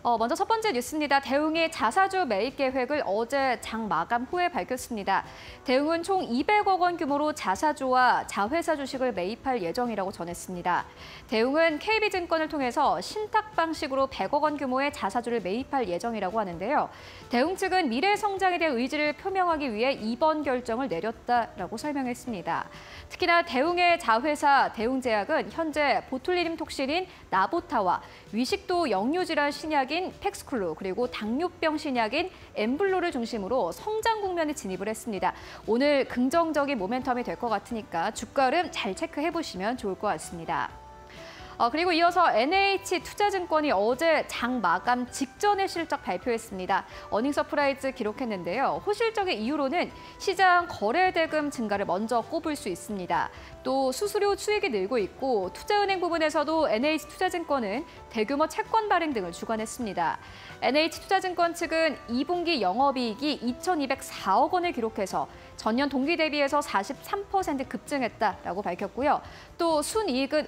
먼저 첫 번째 뉴스입니다. 대웅이 자사주 매입 계획을 어제 장 마감 후에 밝혔습니다. 대웅은 총 200억 원 규모로 자사주와 자회사 주식을 매입할 예정이라고 전했습니다. 대웅은 KB증권을 통해서 신탁 방식으로 100억 원 규모의 자사주를 매입할 예정이라고 하는데요. 대웅 측은 미래 성장에 대한 의지를 표명하기 위해 이번 결정을 내렸다라고 설명했습니다. 특히나 대웅의 자회사 대웅제약은 현재 보툴리눔 톡신인 나보타와 위식도 역류질환 신약인 팩스쿨루 그리고 당뇨병 신약인 엠블로를 중심으로 성장 국면에 진입을 했습니다. 오늘 긍정적인 모멘텀이 될 것 같으니까 주가 흐름 잘 체크해 보시면 좋을 것 같습니다. 그리고 이어서 NH투자증권이 어제 장 마감 직전에 실적 발표했습니다. 어닝 서프라이즈 기록했는데요. 호실적의 이유로는 시장 거래 대금 증가를 먼저 꼽을 수 있습니다. 또 수수료 수익이 늘고 있고 투자은행 부분에서도 NH투자증권은 대규모 채권 발행 등을 주관했습니다. NH투자증권 측은 2분기 영업이익이 2,204억 원을 기록해서 전년 동기 대비해서 43% 급증했다라고 밝혔고요. 또 순이익은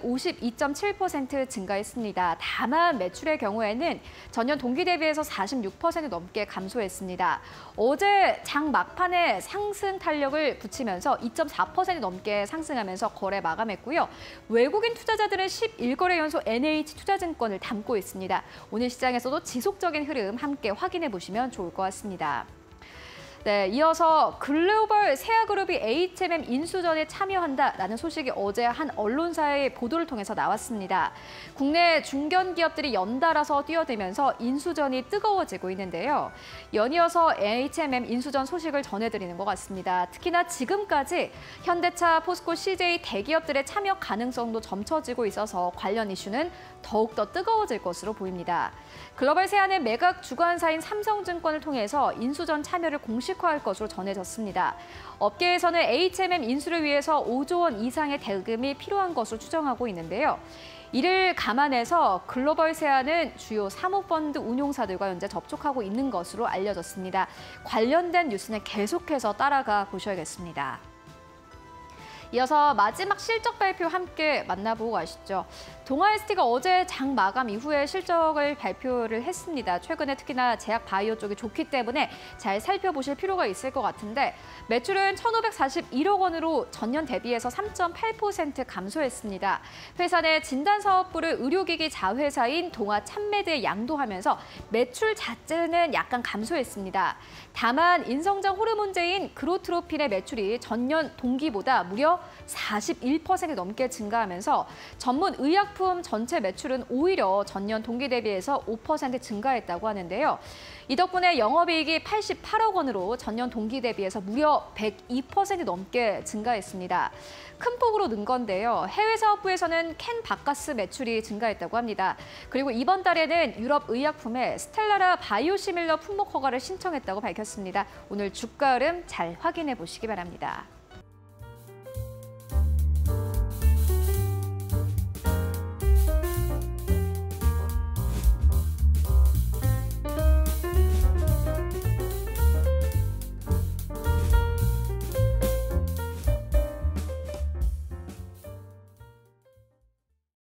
52.7% 증가했습니다. 다만 매출의 경우에는 전년 동기 대비해서 46% 넘게 감소했습니다. 어제 장 막판에 상승 탄력을 붙이면서 2.4% 넘게 상승하면서 거래 마감했고요. 외국인 투자자들은 11거래 연속 NH투자증권을 담고 있습니다. 오늘 시장에서도 지속적인 흐름 함께 확인해 보시면 좋을 것 같습니다. 네, 이어서 글로벌 세아그룹이 HMM 인수전에 참여한다라는 소식이 어제 한 언론사의 보도를 통해서 나왔습니다. 국내 중견기업들이 연달아서 뛰어들면서 인수전이 뜨거워지고 있는데요. 연이어서 HMM 인수전 소식을 전해드리는 것 같습니다. 특히나 지금까지 현대차, 포스코, CJ 대기업들의 참여 가능성도 점쳐지고 있어서 관련 이슈는 더욱더 뜨거워질 것으로 보입니다. 글로벌 세아는 매각 주관사인 삼성증권을 통해서 인수전 참여를 공식화할 것으로 전해졌습니다. 업계에서는 HMM 인수를 위해서 5조 원 이상의 대금이 필요한 것으로 추정하고 있는데요. 이를 감안해서 글로벌 세아는 주요 사모펀드 운용사들과 현재 접촉하고 있는 것으로 알려졌습니다. 관련된 뉴스는 계속해서 따라가 보셔야겠습니다. 이어서 마지막 실적 발표 함께 만나보고 가시죠. 동아ST가 어제 장 마감 이후에 실적을 발표를 했습니다. 최근에 특히나 제약 바이오 쪽이 좋기 때문에 잘 살펴보실 필요가 있을 것 같은데 매출은 1,541억 원으로 전년 대비해서 3.8% 감소했습니다. 회사 내 진단사업부를 의료기기 자회사인 동아참메드에 양도하면서 매출 자체는 약간 감소했습니다. 다만 인성장 호르몬제인 그로트로핀의 매출이 전년 동기보다 무려 41% 넘게 증가하면서 전문 의약품 전체 매출은 오히려 전년 동기 대비해서 5% 증가했다고 하는데요. 이 덕분에 영업이익이 88억 원으로 전년 동기 대비해서 무려 102% 넘게 증가했습니다. 큰 폭으로 는 건데요. 해외 사업부에서는 캔 바카스 매출이 증가했다고 합니다. 그리고 이번 달에는 유럽 의약품에 스텔라라 바이오시밀러 품목 허가를 신청했다고 밝혔습니다. 오늘 주가 흐름 잘 확인해 보시기 바랍니다.